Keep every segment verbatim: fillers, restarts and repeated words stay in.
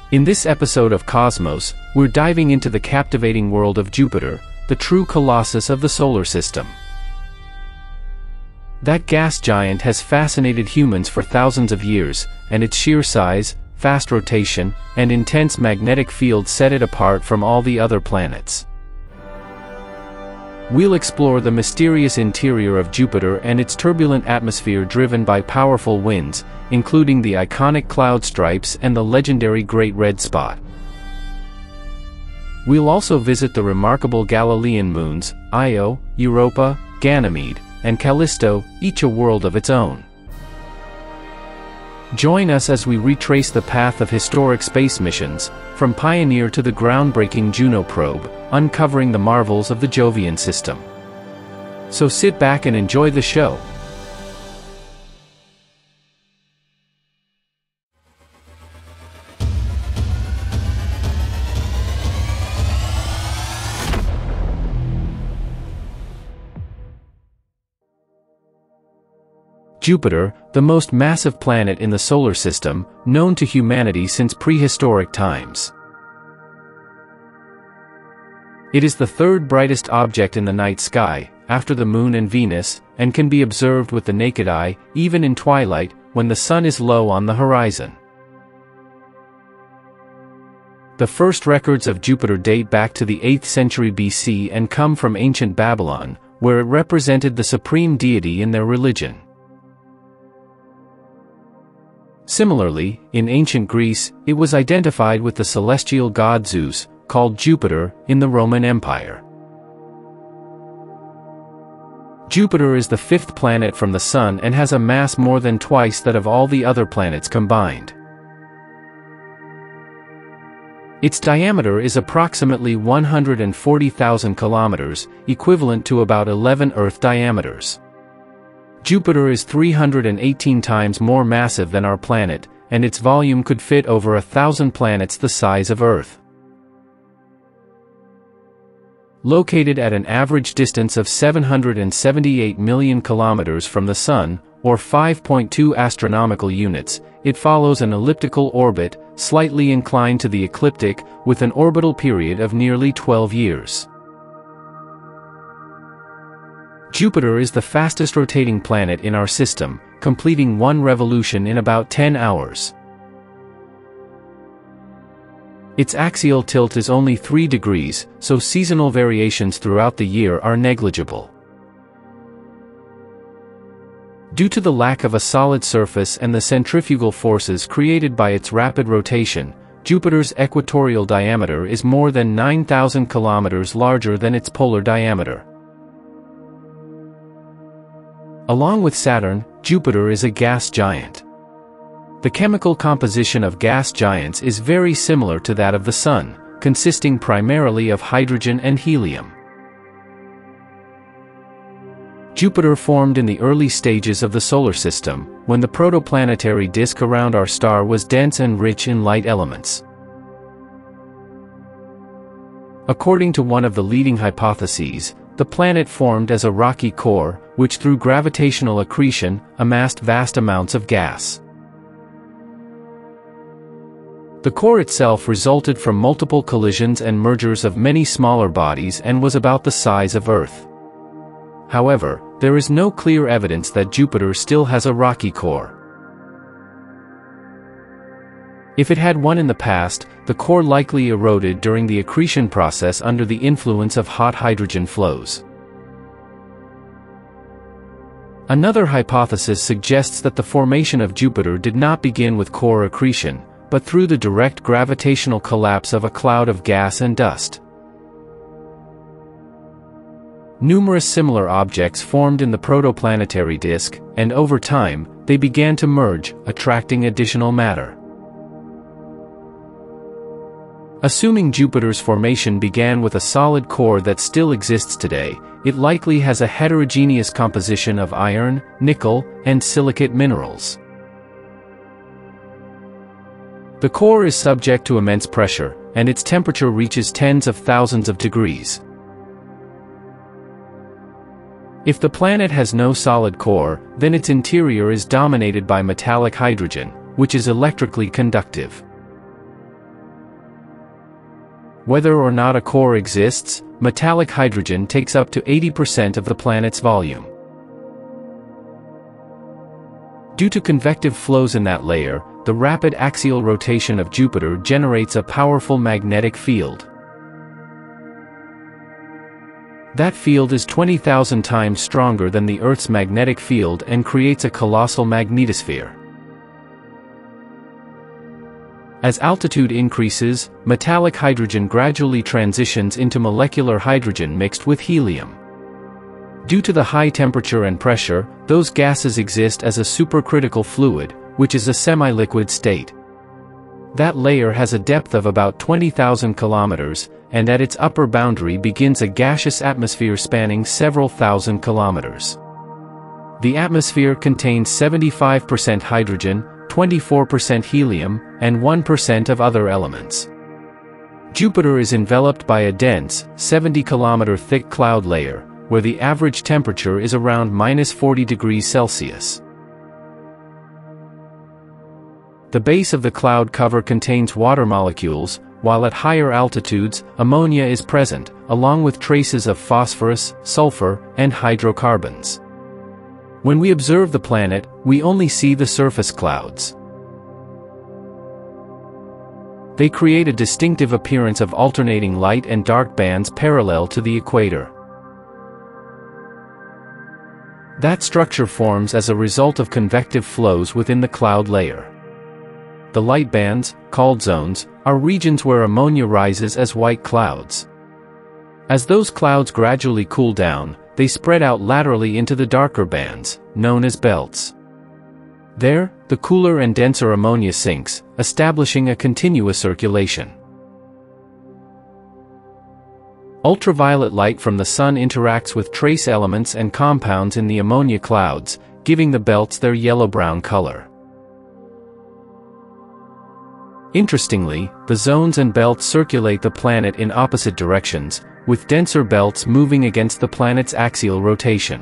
In this episode of Cosmos, we're diving into the captivating world of Jupiter, the true colossus of the solar system. That gas giant has fascinated humans for thousands of years, and its sheer size, fast rotation, and intense magnetic field set it apart from all the other planets. We'll explore the mysterious interior of Jupiter and its turbulent atmosphere driven by powerful winds, including the iconic cloud stripes and the legendary Great Red Spot. We'll also visit the remarkable Galilean moons, Io, Europa, Ganymede, and Callisto, each a world of its own. Join us as we retrace the path of historic space missions, from Pioneer to the groundbreaking Juno probe, uncovering the marvels of the Jovian system. So sit back and enjoy the show. Jupiter, the most massive planet in the solar system, known to humanity since prehistoric times. It is the third brightest object in the night sky, after the Moon and Venus, and can be observed with the naked eye, even in twilight, when the Sun is low on the horizon. The first records of Jupiter date back to the eighth century B C and come from ancient Babylon, where it represented the supreme deity in their religion. Similarly, in ancient Greece, it was identified with the celestial god Zeus, called Jupiter, in the Roman Empire. Jupiter is the fifth planet from the Sun and has a mass more than twice that of all the other planets combined. Its diameter is approximately one hundred forty thousand kilometers, equivalent to about eleven Earth diameters. Jupiter is three hundred eighteen times more massive than our planet, and its volume could fit over a thousand planets the size of Earth. Located at an average distance of seven hundred seventy-eight million kilometers from the Sun, or five point two astronomical units, it follows an elliptical orbit, slightly inclined to the ecliptic, with an orbital period of nearly twelve years. Jupiter is the fastest rotating planet in our system, completing one revolution in about ten hours. Its axial tilt is only three degrees, so seasonal variations throughout the year are negligible. Due to the lack of a solid surface and the centrifugal forces created by its rapid rotation, Jupiter's equatorial diameter is more than nine thousand kilometers larger than its polar diameter. Along with Saturn, Jupiter is a gas giant. The chemical composition of gas giants is very similar to that of the Sun, consisting primarily of hydrogen and helium. Jupiter formed in the early stages of the solar system, when the protoplanetary disk around our star was dense and rich in light elements. According to one of the leading hypotheses, the planet formed as a rocky core, which through gravitational accretion, amassed vast amounts of gas. The core itself resulted from multiple collisions and mergers of many smaller bodies and was about the size of Earth. However, there is no clear evidence that Jupiter still has a rocky core. If it had one in the past, the core likely eroded during the accretion process under the influence of hot hydrogen flows. Another hypothesis suggests that the formation of Jupiter did not begin with core accretion, but through the direct gravitational collapse of a cloud of gas and dust. Numerous similar objects formed in the protoplanetary disk, and over time, they began to merge, attracting additional matter. Assuming Jupiter's formation began with a solid core that still exists today, it likely has a heterogeneous composition of iron, nickel, and silicate minerals. The core is subject to immense pressure, and its temperature reaches tens of thousands of degrees. If the planet has no solid core, then its interior is dominated by metallic hydrogen, which is electrically conductive. Whether or not a core exists, metallic hydrogen takes up to eighty percent of the planet's volume. Due to convective flows in that layer, the rapid axial rotation of Jupiter generates a powerful magnetic field. That field is twenty thousand times stronger than the Earth's magnetic field and creates a colossal magnetosphere. As altitude increases, metallic hydrogen gradually transitions into molecular hydrogen mixed with helium. Due to the high temperature and pressure, those gases exist as a supercritical fluid, which is a semi-liquid state. That layer has a depth of about twenty thousand kilometers, and at its upper boundary begins a gaseous atmosphere spanning several thousand kilometers. The atmosphere contains seventy-five percent hydrogen, twenty-four percent helium, and one percent of other elements. Jupiter is enveloped by a dense, seventy kilometer thick cloud layer, where the average temperature is around minus forty degrees Celsius. The base of the cloud cover contains water molecules, while at higher altitudes, ammonia is present, along with traces of phosphorus, sulfur, and hydrocarbons. When we observe the planet, we only see the surface clouds. They create a distinctive appearance of alternating light and dark bands parallel to the equator. That structure forms as a result of convective flows within the cloud layer. The light bands, called zones, are regions where ammonia rises as white clouds. As those clouds gradually cool down, they spread out laterally into the darker bands, known as belts. There, the cooler and denser ammonia sinks, establishing a continuous circulation. Ultraviolet light from the sun interacts with trace elements and compounds in the ammonia clouds, giving the belts their yellow-brown color. Interestingly, the zones and belts circulate the planet in opposite directions, with denser belts moving against the planet's axial rotation.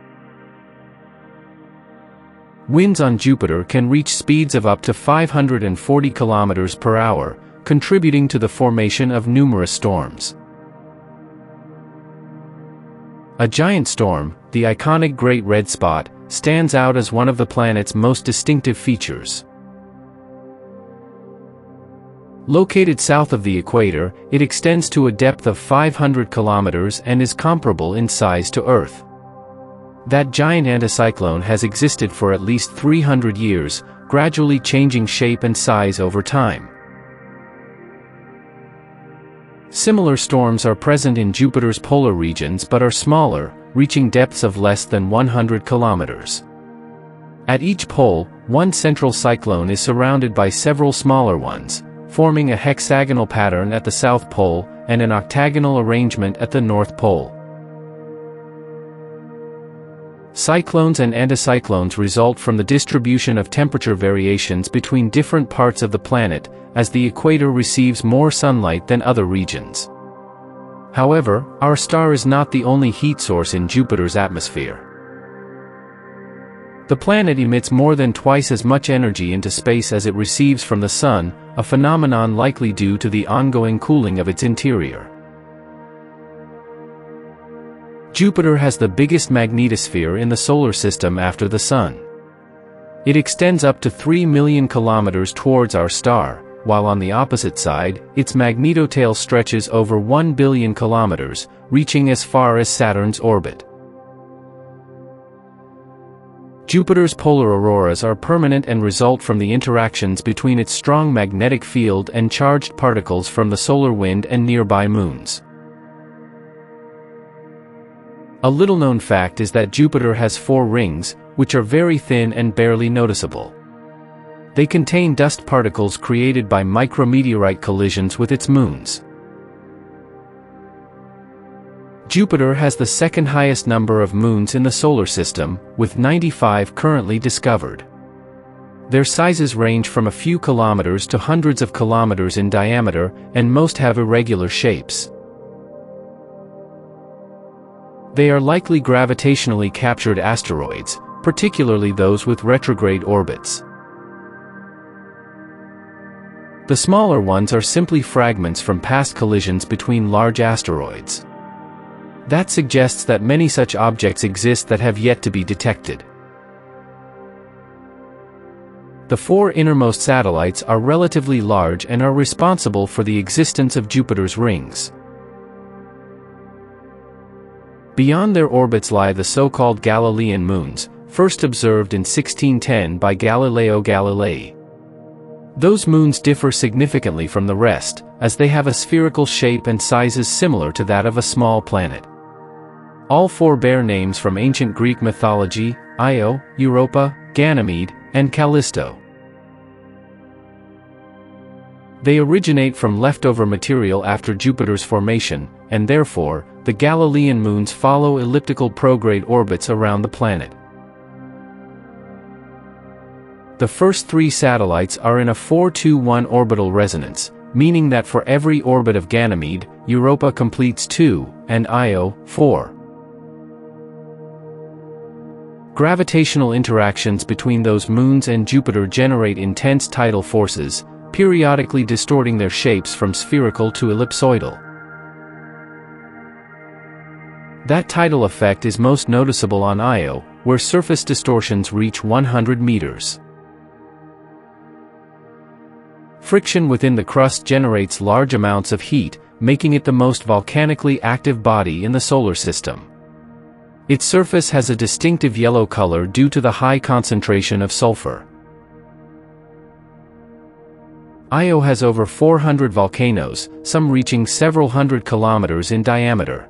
Winds on Jupiter can reach speeds of up to five hundred forty kilometers per hour, contributing to the formation of numerous storms. A giant storm, the iconic Great Red Spot, stands out as one of the planet's most distinctive features. Located south of the equator, it extends to a depth of five hundred kilometers and is comparable in size to Earth. That giant anticyclone has existed for at least three hundred years, gradually changing shape and size over time. Similar storms are present in Jupiter's polar regions but are smaller, reaching depths of less than one hundred kilometers. At each pole, one central cyclone is surrounded by several smaller ones, forming a hexagonal pattern at the South Pole and an octagonal arrangement at the North Pole. Cyclones and anticyclones result from the distribution of temperature variations between different parts of the planet, as the equator receives more sunlight than other regions. However, our star is not the only heat source in Jupiter's atmosphere. The planet emits more than twice as much energy into space as it receives from the Sun, a phenomenon likely due to the ongoing cooling of its interior. Jupiter has the biggest magnetosphere in the solar system after the Sun. It extends up to three million kilometers towards our star, while on the opposite side, its magnetotail stretches over one billion kilometers, reaching as far as Saturn's orbit. Jupiter's polar auroras are permanent and result from the interactions between its strong magnetic field and charged particles from the solar wind and nearby moons. A little-known fact is that Jupiter has four rings, which are very thin and barely noticeable. They contain dust particles created by micrometeorite collisions with its moons. Jupiter has the second highest number of moons in the solar system, with ninety-five currently discovered. Their sizes range from a few kilometers to hundreds of kilometers in diameter, and most have irregular shapes. They are likely gravitationally captured asteroids, particularly those with retrograde orbits. The smaller ones are simply fragments from past collisions between large asteroids. That suggests that many such objects exist that have yet to be detected. The four innermost satellites are relatively large and are responsible for the existence of Jupiter's rings. Beyond their orbits lie the so-called Galilean moons, first observed in sixteen ten by Galileo Galilei. Those moons differ significantly from the rest, as they have a spherical shape and sizes similar to that of a small planet. All four bear names from ancient Greek mythology: Io, Europa, Ganymede, and Callisto. They originate from leftover material after Jupiter's formation, and therefore, the Galilean moons follow elliptical prograde orbits around the planet. The first three satellites are in a four to one orbital resonance, meaning that for every orbit of Ganymede, Europa completes two, and Io, four. Gravitational interactions between those moons and Jupiter generate intense tidal forces, periodically distorting their shapes from spherical to ellipsoidal. That tidal effect is most noticeable on Io, where surface distortions reach one hundred meters. Friction within the crust generates large amounts of heat, making it the most volcanically active body in the solar system. Its surface has a distinctive yellow color due to the high concentration of sulfur. Io has over four hundred volcanoes, some reaching several hundred kilometers in diameter.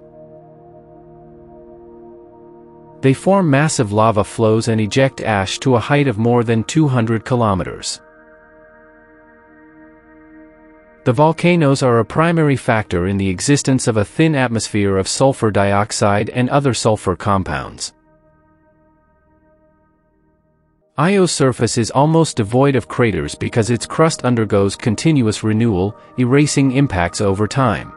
They form massive lava flows and eject ash to a height of more than two hundred kilometers. The volcanoes are a primary factor in the existence of a thin atmosphere of sulfur dioxide and other sulfur compounds. Io's surface is almost devoid of craters because its crust undergoes continuous renewal, erasing impacts over time.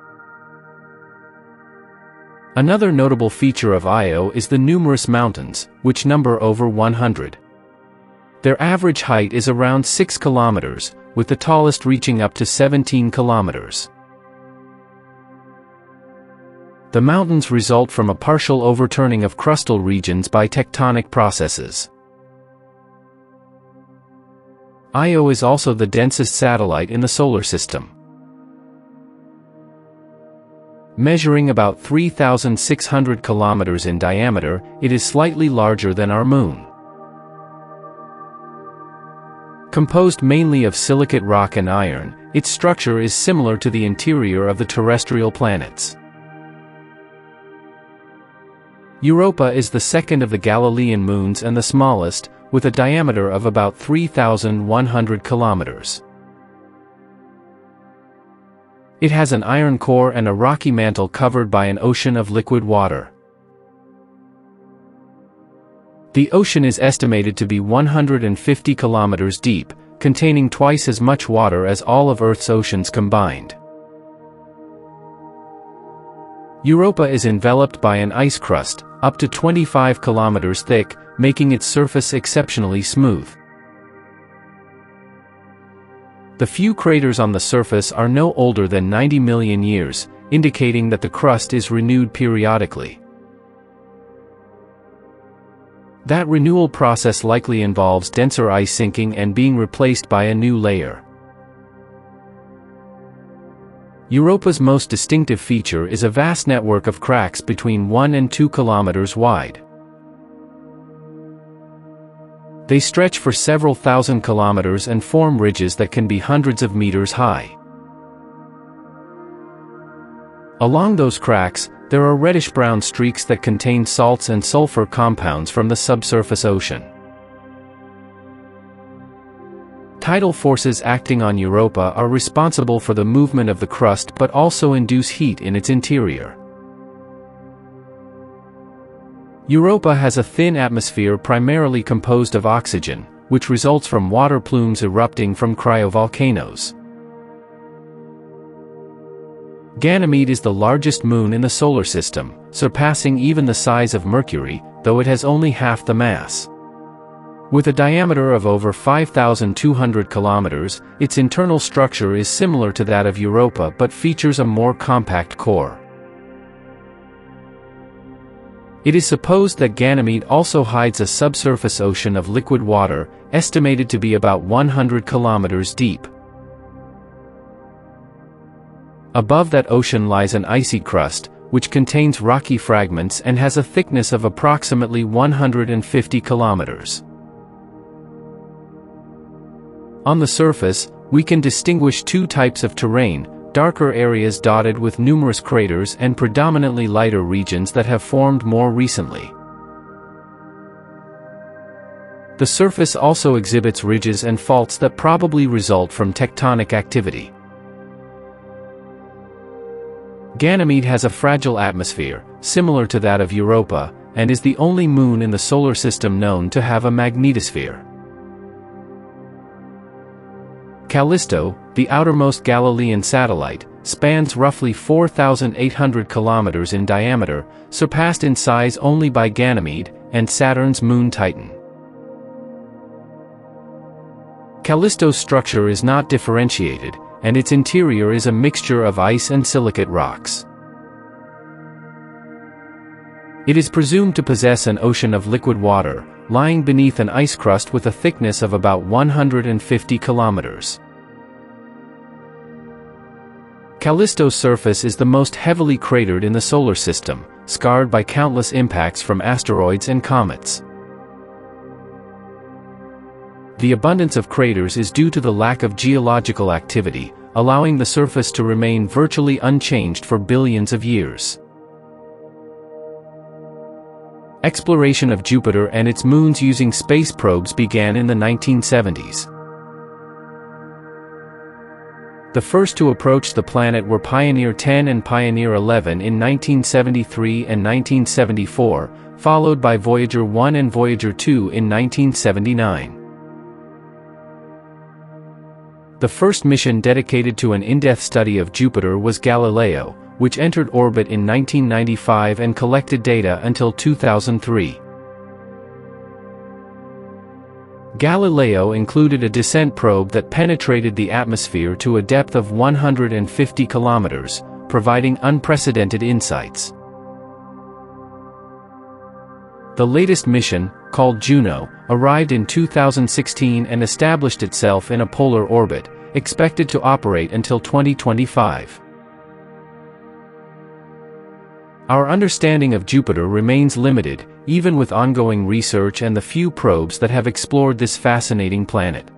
Another notable feature of Io is the numerous mountains, which number over one hundred. Their average height is around six kilometers, with the tallest reaching up to seventeen kilometers. The mountains result from a partial overturning of crustal regions by tectonic processes. Io is also the densest satellite in the solar system. Measuring about three thousand six hundred kilometers in diameter, it is slightly larger than our Moon. Composed mainly of silicate rock and iron, its structure is similar to the interior of the terrestrial planets. Europa is the second of the Galilean moons and the smallest, with a diameter of about three thousand one hundred kilometers. It has an iron core and a rocky mantle covered by an ocean of liquid water. The ocean is estimated to be one hundred fifty kilometers deep, containing twice as much water as all of Earth's oceans combined. Europa is enveloped by an ice crust, up to twenty-five kilometers thick, making its surface exceptionally smooth. The few craters on the surface are no older than ninety million years, indicating that the crust is renewed periodically. That renewal process likely involves denser ice sinking and being replaced by a new layer. Europa's most distinctive feature is a vast network of cracks between one and two kilometers wide. They stretch for several thousand kilometers and form ridges that can be hundreds of meters high. Along those cracks, there are reddish-brown streaks that contain salts and sulfur compounds from the subsurface ocean. Tidal forces acting on Europa are responsible for the movement of the crust but also induce heat in its interior. Europa has a thin atmosphere primarily composed of oxygen, which results from water plumes erupting from cryovolcanoes. Ganymede is the largest moon in the solar system, surpassing even the size of Mercury, though it has only half the mass. With a diameter of over five thousand two hundred kilometers, its internal structure is similar to that of Europa but features a more compact core. It is supposed that Ganymede also hides a subsurface ocean of liquid water, estimated to be about one hundred kilometers deep. Above that ocean lies an icy crust, which contains rocky fragments and has a thickness of approximately one hundred fifty kilometers. On the surface, we can distinguish two types of terrain: darker areas dotted with numerous craters and predominantly lighter regions that have formed more recently. The surface also exhibits ridges and faults that probably result from tectonic activity. Ganymede has a fragile atmosphere, similar to that of Europa, and is the only moon in the solar system known to have a magnetosphere. Callisto, the outermost Galilean satellite, spans roughly four thousand eight hundred kilometers in diameter, surpassed in size only by Ganymede and Saturn's moon Titan. Callisto's structure is not differentiated, and its interior is a mixture of ice and silicate rocks. It is presumed to possess an ocean of liquid water, lying beneath an ice crust with a thickness of about one hundred fifty kilometers. Callisto's surface is the most heavily cratered in the solar system, scarred by countless impacts from asteroids and comets. The abundance of craters is due to the lack of geological activity, allowing the surface to remain virtually unchanged for billions of years. Exploration of Jupiter and its moons using space probes began in the nineteen seventies. The first to approach the planet were Pioneer ten and Pioneer eleven in nineteen seventy-three and nineteen seventy-four, followed by Voyager one and Voyager two in nineteen seventy-nine. The first mission dedicated to an in-depth study of Jupiter was Galileo, which entered orbit in nineteen ninety-five and collected data until two thousand three. Galileo included a descent probe that penetrated the atmosphere to a depth of one hundred fifty kilometers, providing unprecedented insights. The latest mission, called Juno, arrived in two thousand sixteen and established itself in a polar orbit, expected to operate until twenty twenty-five. Our understanding of Jupiter remains limited, even with ongoing research and the few probes that have explored this fascinating planet.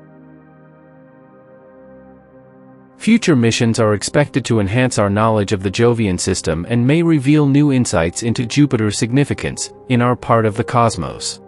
Future missions are expected to enhance our knowledge of the Jovian system and may reveal new insights into Jupiter's significance in our part of the cosmos.